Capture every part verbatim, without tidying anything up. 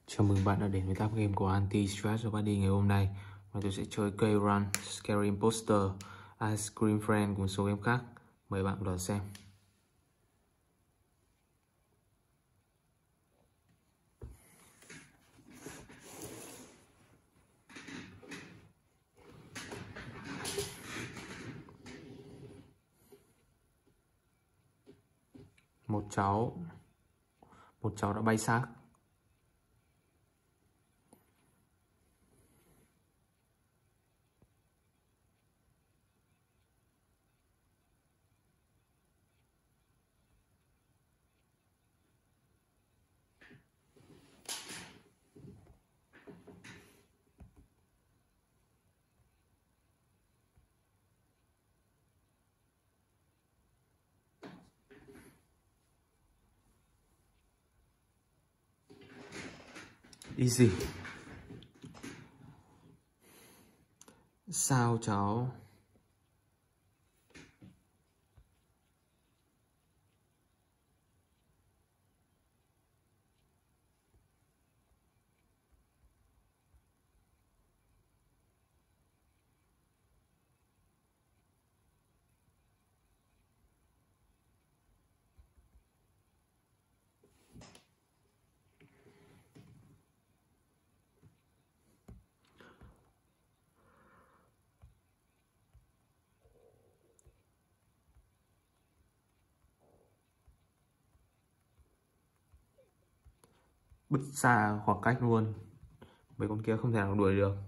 Chào mừng bạn đã đến với tab game của Anti Stress Body ngày hôm nay. Và tôi sẽ chơi K-Run, Scary Imposter, Ice Cream Friend cùng một số game khác. Mời bạn đón xem. Một cháu Một cháu đã bay xác. Easy. Sao cháu? Bứt xa khoảng cách luôn. Mấy con kia không thể nào đuổi được.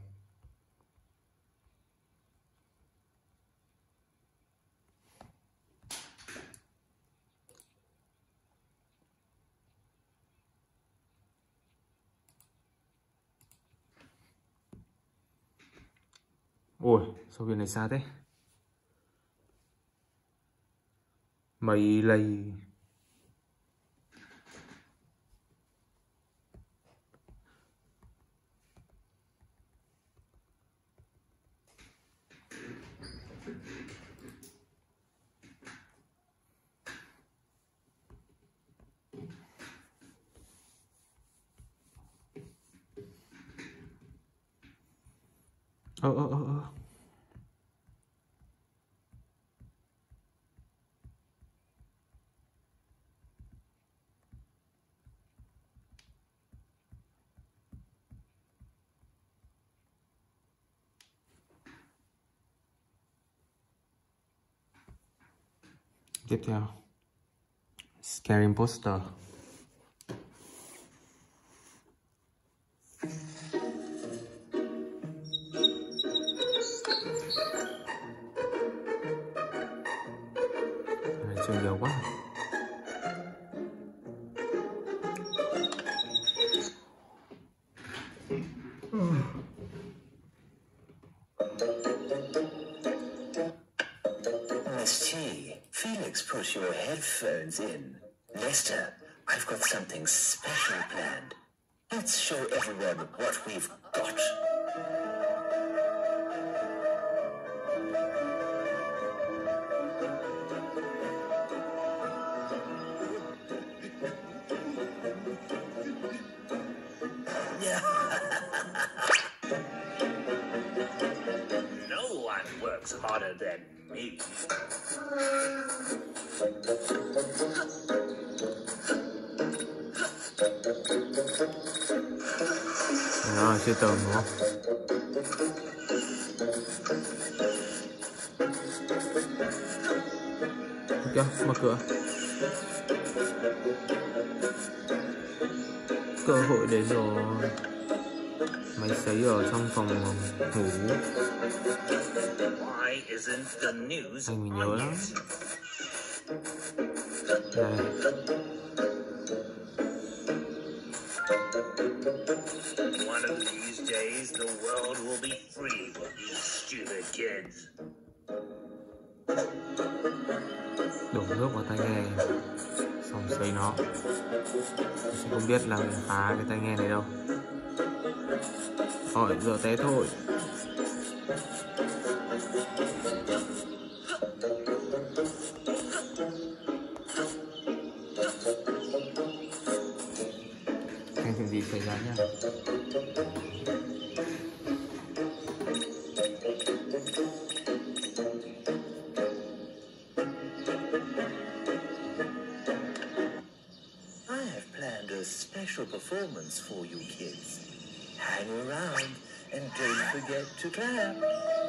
Ôi, sao viên này xa thế? Mấy lầy. Ơ ơ ơ ơ Tiếp theo Scary Imposter. Này chơi nhiều quá. Miss T, Felix put your headphones in. Lester, I've got something special planned. Let's show everyone what we've got. No one works harder than me. Rồi, chơi tường đúng không? Kìa, mở cửa. Cơ hội đến rồi. Máy sấy ở trong phòng ngủ. Why isn't the news Anh mình nhớ on lắm. yet? Đây. One of these days, the world will be free of you stupid kids. Đổ nước vào tai nghe. Xong sấy nó. Chứ không biết là phá cái tai nghe này đâu. Rồi, rửa té thôi. Xem chuyện gì xảy ra. cái nha. I have planned a special performance for you kids. Hang around and don't forget to clap.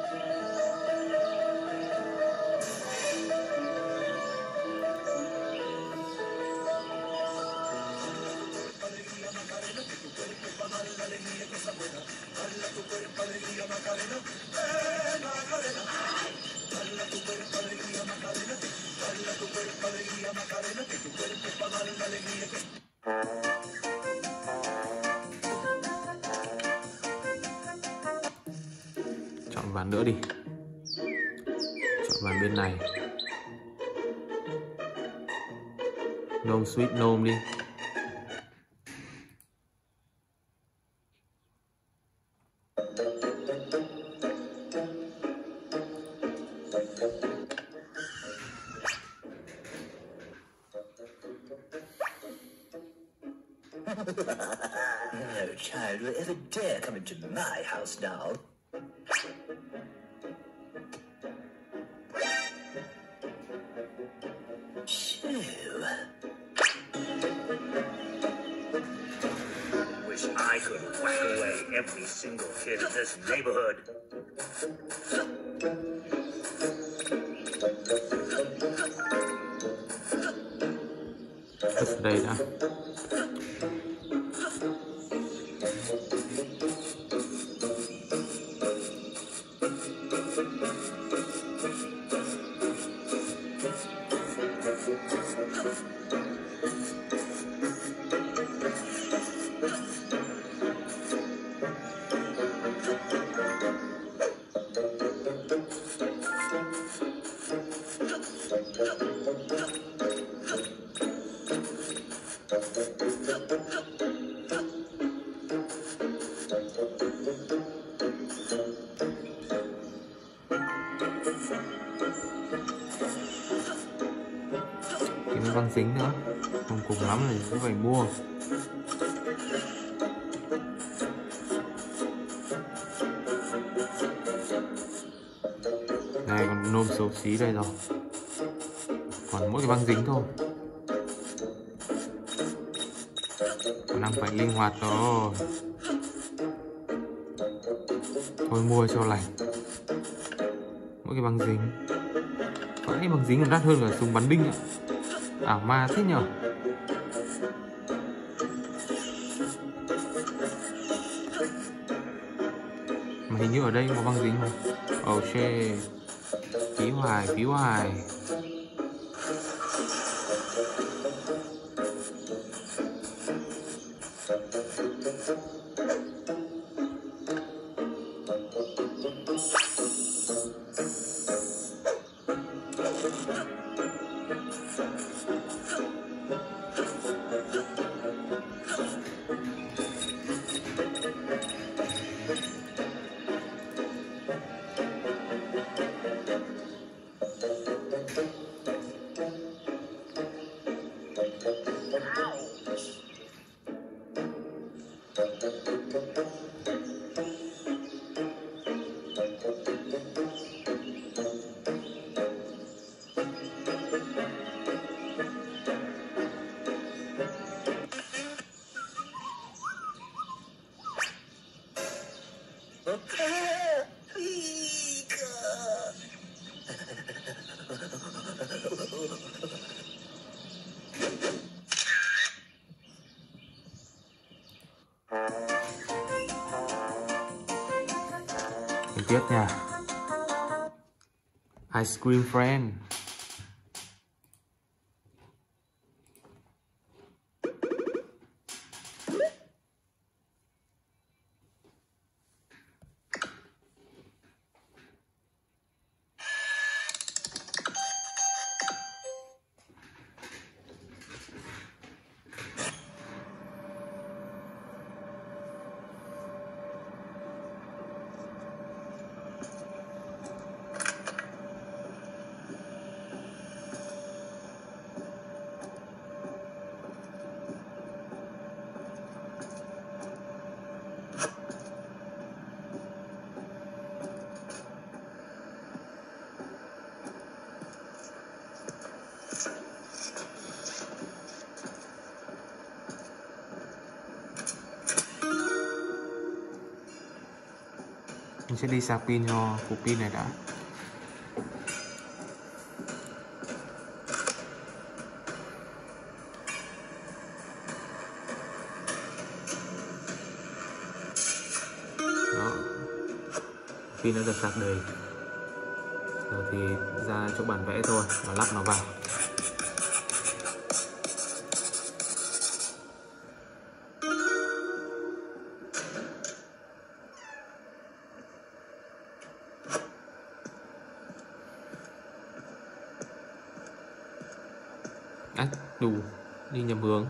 Chọn ván nữa đi. Chọn ván bên này. Gnome Sweet Gnome đi. No child will ever dare come into my house now. So, wish I could whack away every single kid in this neighborhood. Ở đây đã. Cái nó băng dính nữa, không cùng lắm là sẽ phải mua. Này còn nôm xấu xí đây rồi, còn mỗi cái băng dính thôi. Khả năng phải linh hoạt rồi. Thôi mua cho lành. Mỗi cái băng dính. Cái băng dính còn đắt hơn cả súng bắn đinh ạ. Ảo ma thế nhở. Mà hình như ở đây có băng dính mà. Oh shit. Phí hoài, phí hoài. Tiếp nha. Ice Cream Friend. Mình sẽ đi sạc pin cho cục pin này đã. Đó, pin đã được sạc đầy. Rồi thì ra chỗ bản vẽ thôi và lắp nó vào. À, đủ, đi nhầm hướng.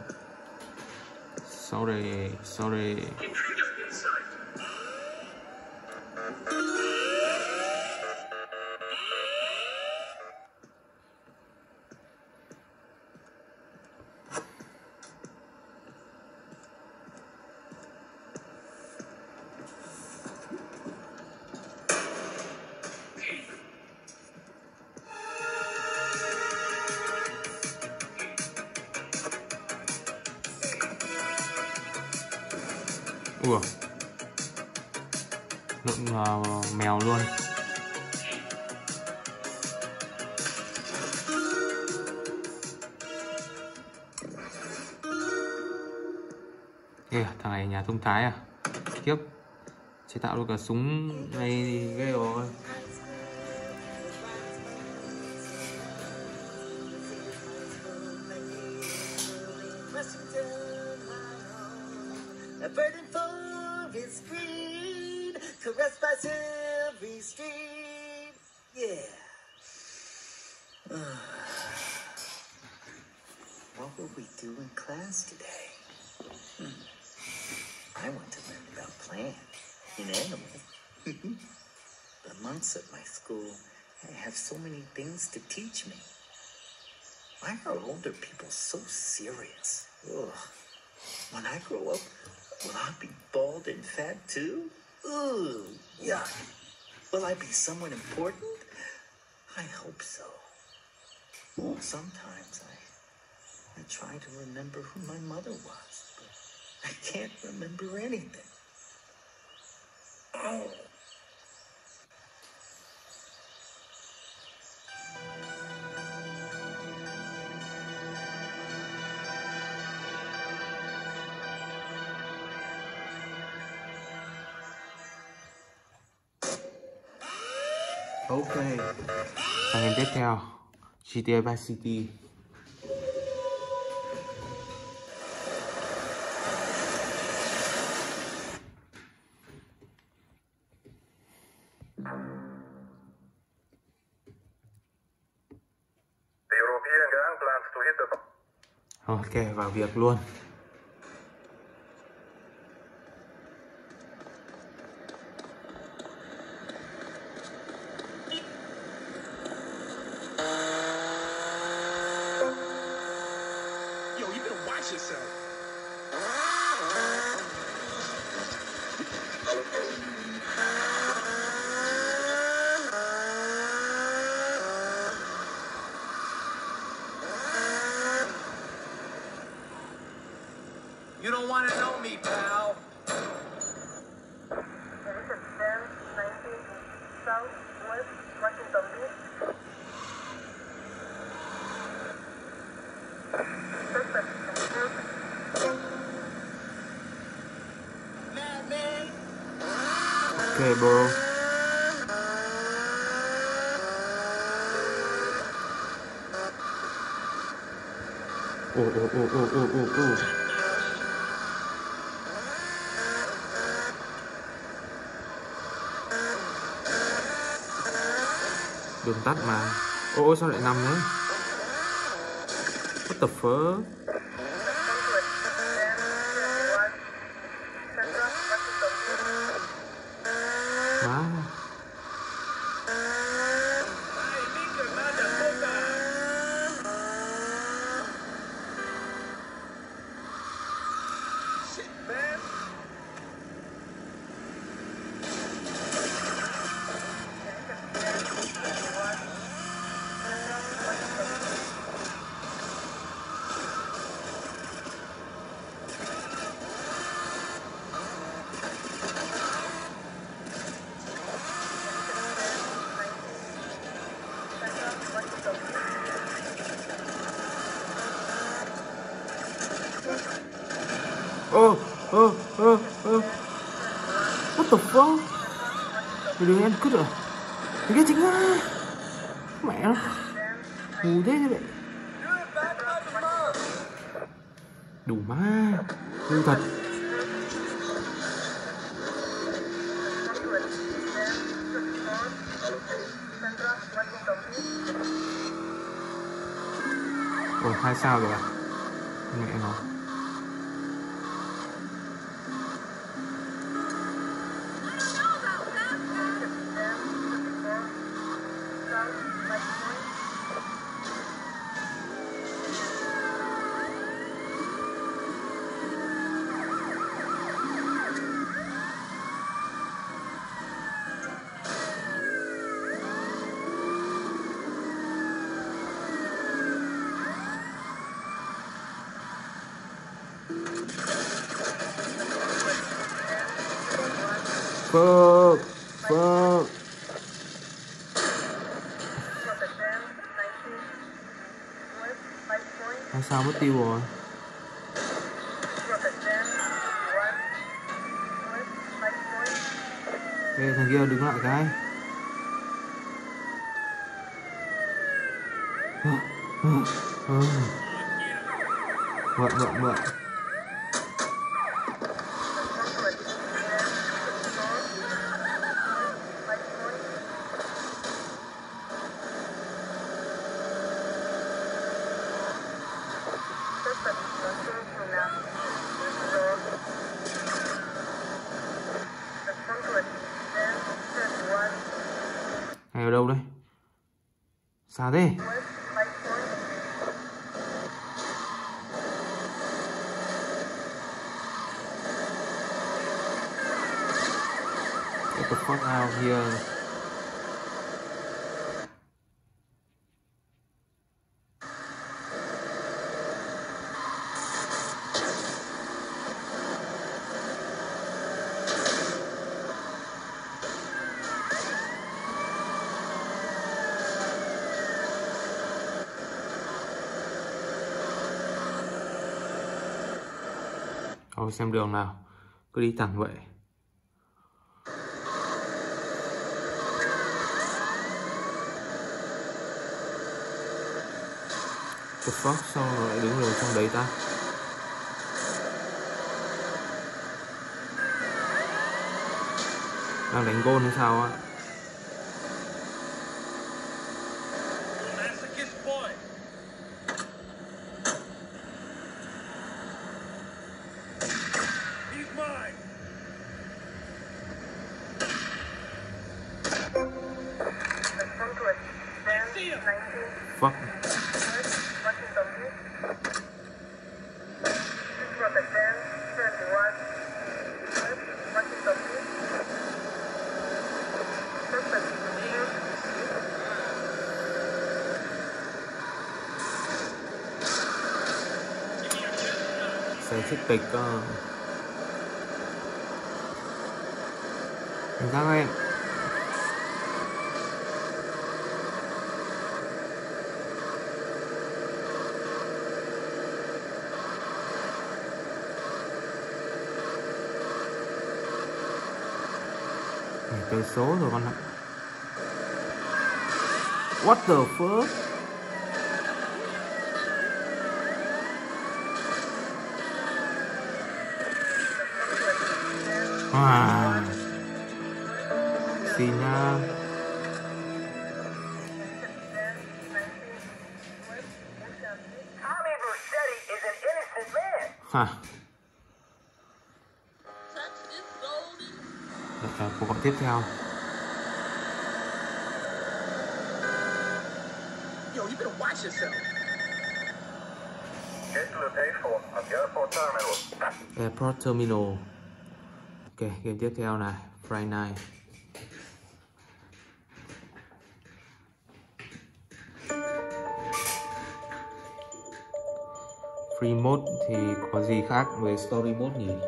Sorry, sorry. Ủa, lộn uh, mèo luôn. Ê, thằng này nhà thông thái à? Kiếp, chế tạo được cả súng này ghê rồi. A burden for his greed, caressed by every street. Yeah. What will we do in class today? Hmm. I want to learn about plants and animals. The monks at my school have so many things to teach me. Why are older people so serious? Ugh. When I grow up, will I be bald and fat too? Ooh, yuck. Will I be someone important? I hope so. Sometimes I, I try to remember who my mother was, but I can't remember anything. Oh. Ok, sang game tiếp theo, giê tê a Vice City. Ok, vào việc luôn. You don't want to know me, pal. Southwest Washington Beach. Ok bro. Ồ ồ ồ ồ ồ ồ ồ. Đường tắt mà. Ôi sao lại nằm nữa? What the fuck? Má. ơ, ơ. What the fuck? Mày đừng em cứt rồi. Mày ghét chính á. Mẹ nó. Ngu thế chứ vậy. Đủ má. Ngu thật. Ồ, hai sao rồi à? Mẹ nó. Fuck, fuck. Hai sao mất tiêu rồi. Ê, thằng kia đứng lại cái. Mượn, mượn, mượn. Này ở đâu đây? Xa thế. Get the fuck out of here. Thôi xem đường nào, cứ đi thẳng vậy. The fuck, sao nó lại đứng rồi trong đấy ta? Đang đánh gôn hay sao á? Fuck. Xe xích tịch cơ. Mình ra em. Tới số rồi con ạ. What the fuck? À. Xin nha. Hả? Được, cuộc gọi tiếp theo. Yo, you better watch yourself. Get to the airport at the airport terminal. Airport Terminal. Ok, game tiếp theo này, Friday Night. Free mode thì có gì khác với story mode nhỉ?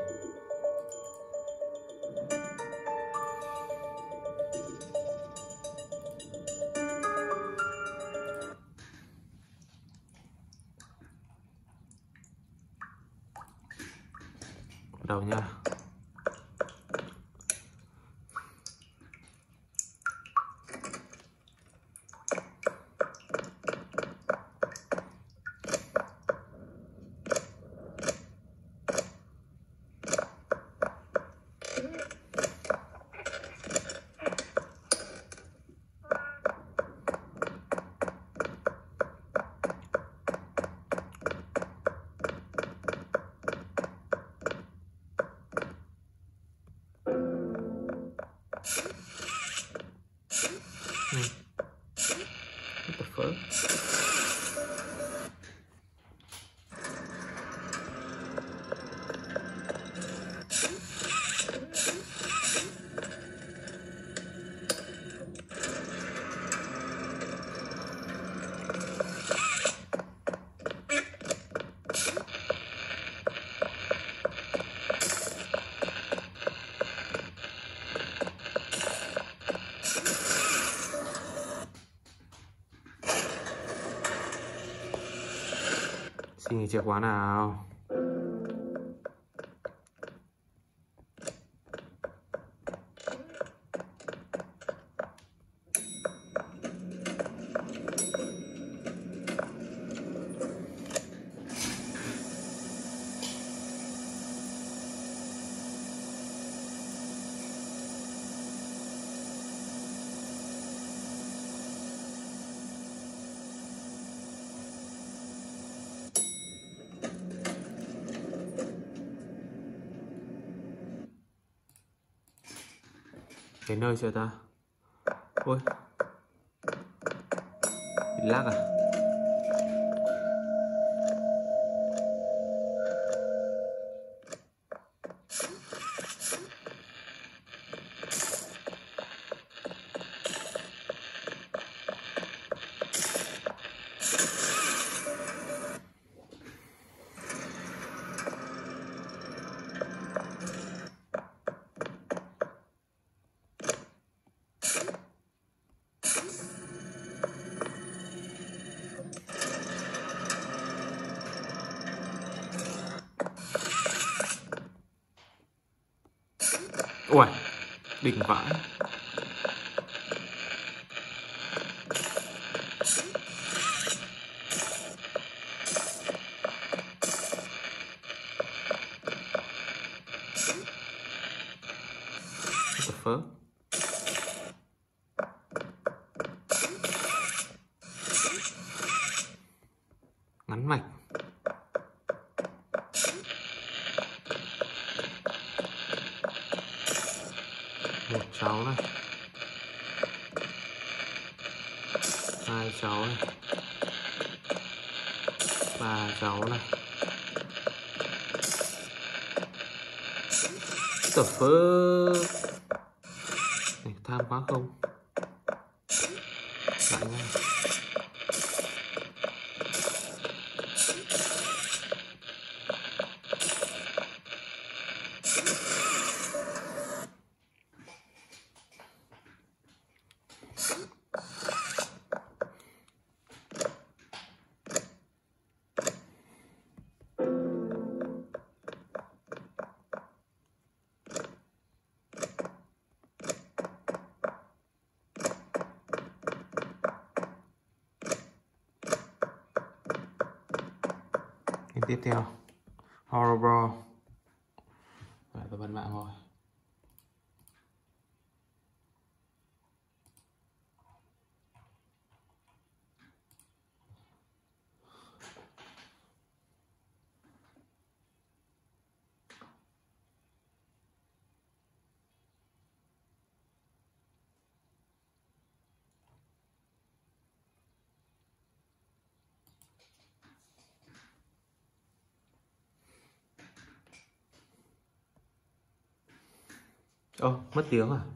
Bắt đầu nha. Xin cái chìa khóa nào. Đến nơi chưa ta? Ôi, bị lag à? Ui, đỉnh vãi. What the fuck? Ngắn mạch. Một cháu này, hai cháu này, ba cháu này. What the fuck? Này, tham quá không? Lại nha. Cái tiếp theo Horror Bro. Vậy tôi bật mạng rồi. Ơ, oh, mất tiếng à?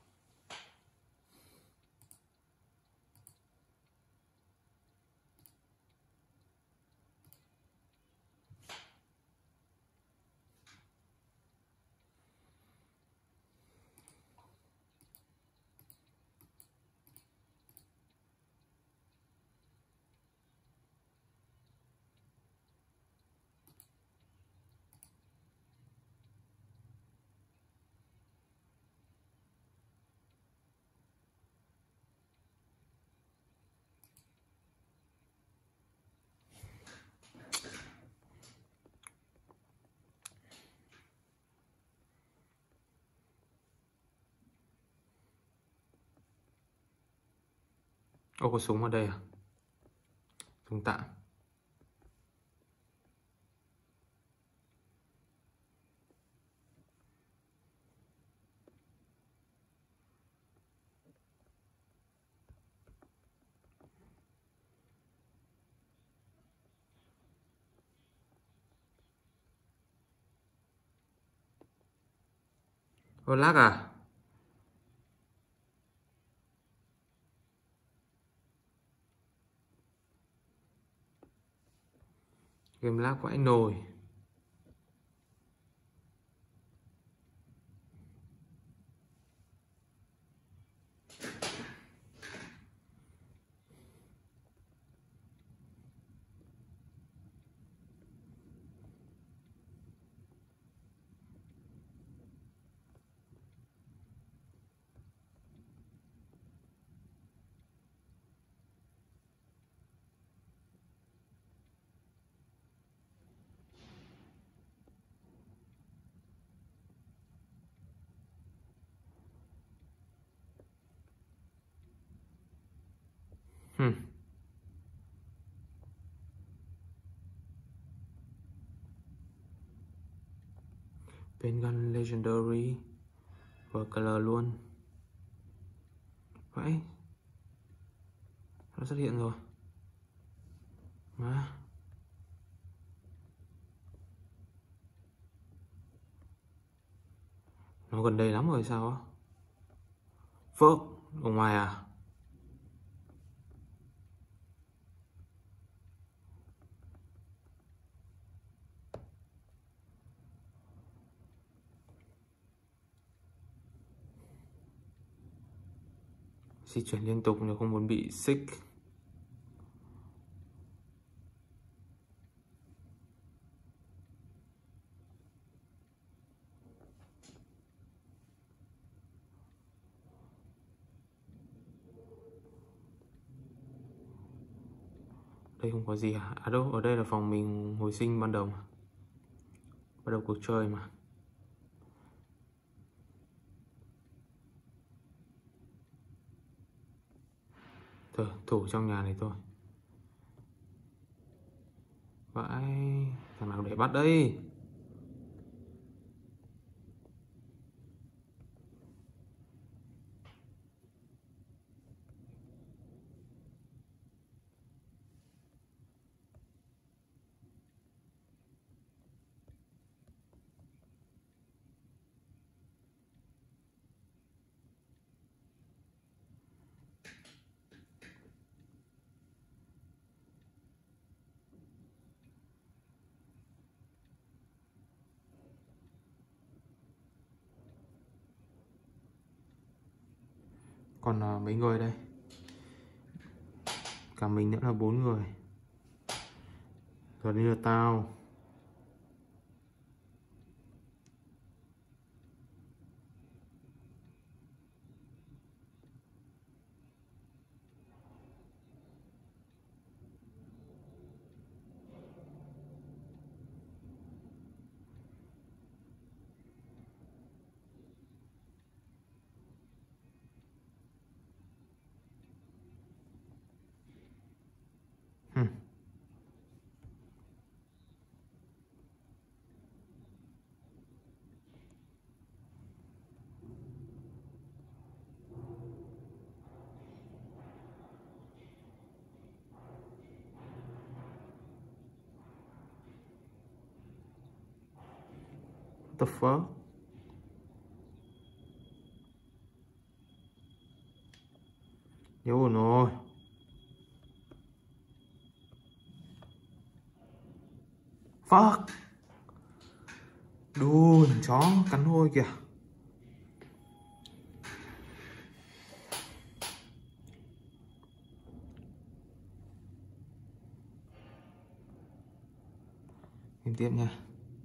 Ô, có súng ở đây à? Súng tạm. Ô, lag à? Game lag vãi nồi. Hmm. Pen gun legendary và color luôn. Vậy nó xuất hiện rồi mà nó gần đây lắm rồi sao á? Phớp ở ngoài à? Di chuyển liên tục nếu không muốn bị sick. Đây không có gì à? À đâu, ở đây là phòng mình hồi sinh ban đầu mà. Bắt đầu cuộc chơi mà. Thôi, thủ trong nhà này thôi. Vãi, thằng nào để bắt đây? Còn uh, mấy người đây? Cả mình nữa là bốn người. Rồi đây là tao. Hmm. What the fuck? Vô rồi. Fuck. Đù, thằng chó cắn hôi kìa. Tìm tiếp nha.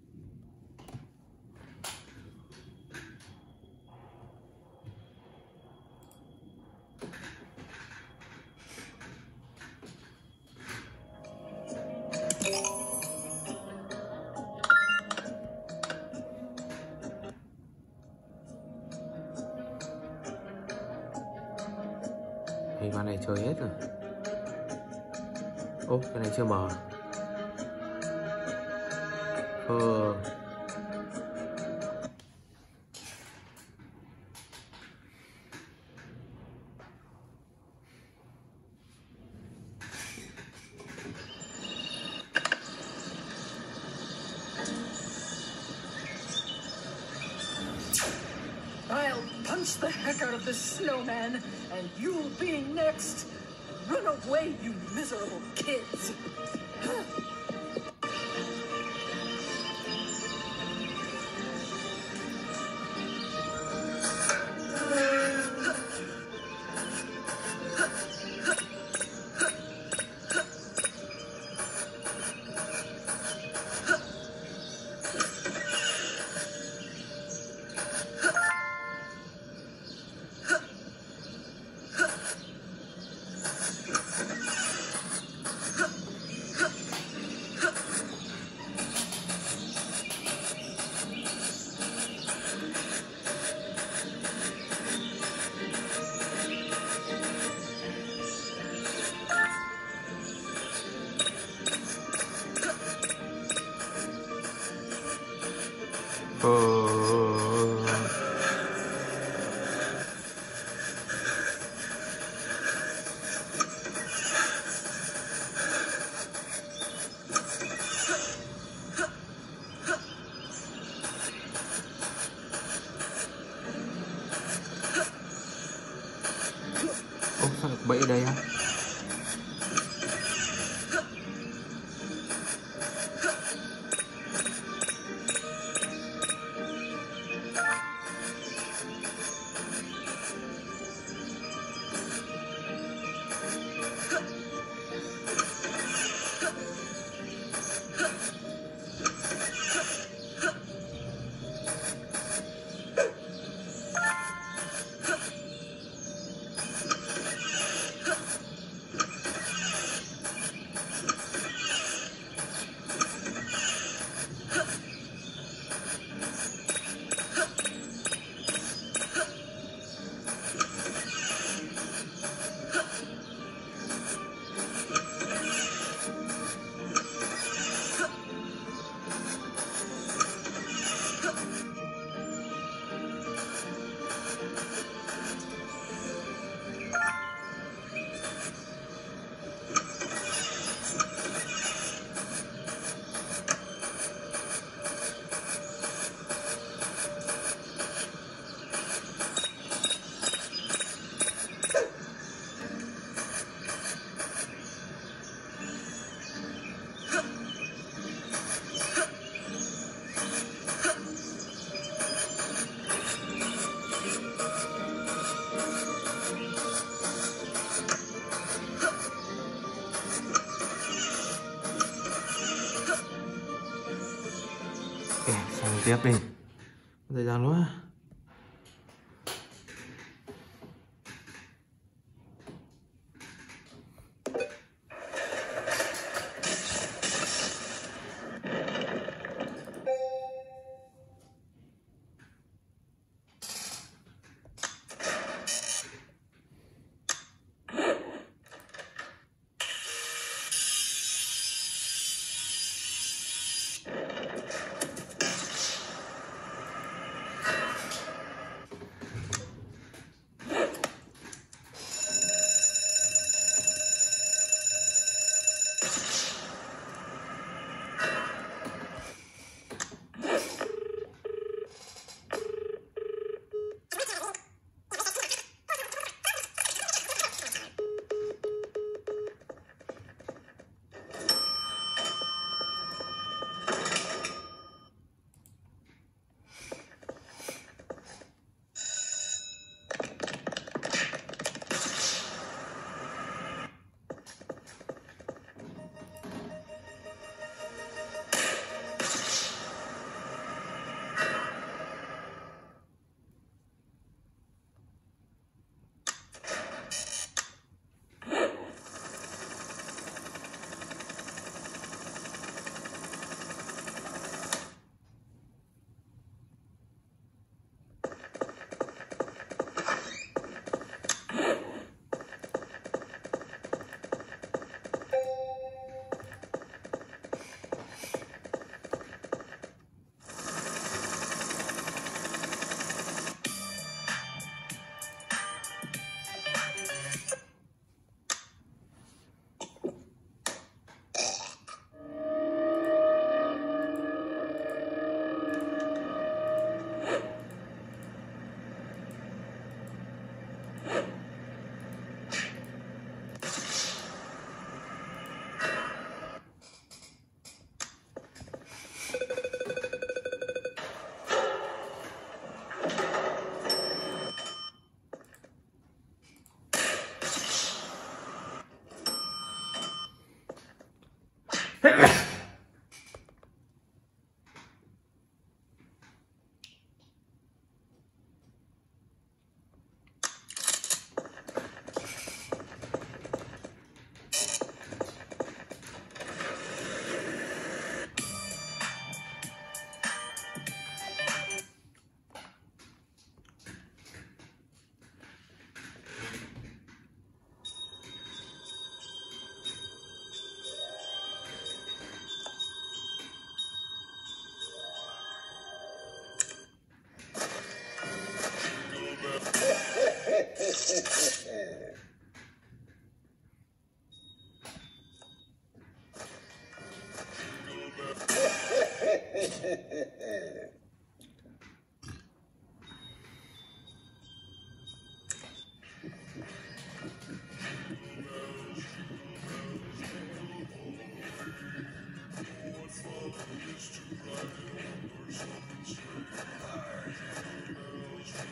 Thì ván này chơi hết rồi. Ô, cái này chưa mở. Ờ. I'll punch the heck out of this snowman, and you'll be next. Run away, you miserable kids. Bẫy ở đây á. Sang tiếp đi, thời gian quá.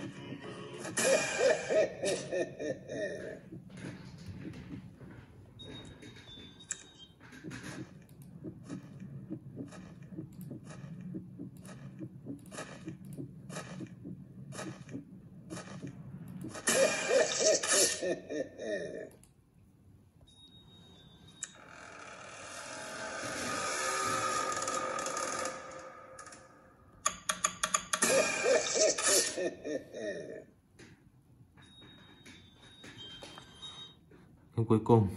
Em cuối cùng